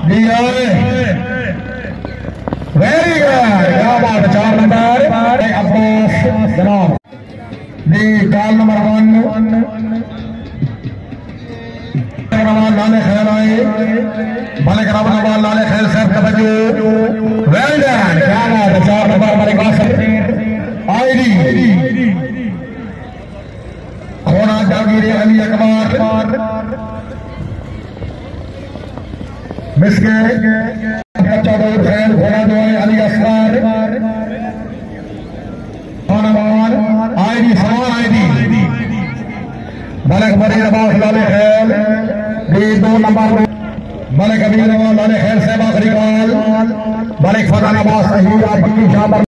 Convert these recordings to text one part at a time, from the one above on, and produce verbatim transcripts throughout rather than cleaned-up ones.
जी very good, क्या बात है। चार नंबर अब्बास जनाब जी, चार नंबर वन लाले खैर आए मलिक रमजान लाले खैर सर तवज्जो वेल डन, क्या बात है। चार नंबर मलिक आसफ आईडी खोना जागीर अली अकबर मिसके चौदह खैर खोना जो है अली असगर आईडी सवार आईडी मलिक मरीर अब्बास लाले खैर दो नंबर मलिक अमीर लाले खैर साहब आखिरी कॉल मलिक फरहान अब्बास शहीद आपकी शाबाश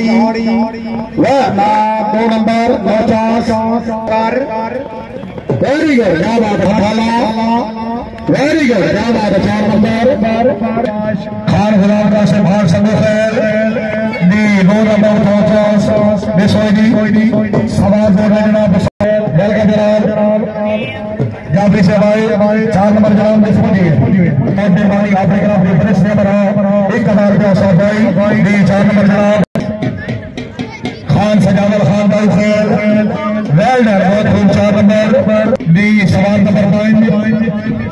दो नंबर पचास कर वेरी गुड, क्या बात है। वेरी गुड, क्या बात है। चार नंबर खान गुलाम का से भार संगो खैर दी दो नंबर पचास बेसोईदी सवाल बोल रहे जनाब जल का जनाब जाफरी से भाई चार नंबर जनाब मेहरबानी आपने खिलाफ डिफरेंस ने बना एक हजार रुपया सौ भाई दी चार नंबर जनाब खान सजावल खान भाई खैर वेल डन, बहुत खूब। चार नंबर दी सवाल नंबर पाँच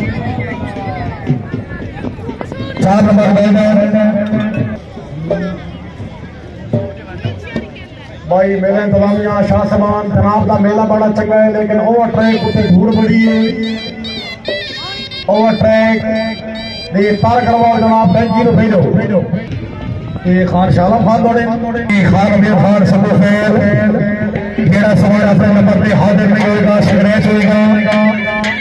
चार नंबर भाई मेला इंतजामिया शाह समान जनाब का मेला बड़ा चंगा है, लेकिन ओवर ट्रैक उत्ते धूड़ बड़ी है। ओवर ट्रैक पार करवाओ जनाब, टैंकी नु भेजो भेजो ये खान शालम खान दौड़े खान अमीर खान सबको खैर जेड़ा सवाल अपने नंबर पे हाजिर नहीं होगा, स्क्रैच होगा।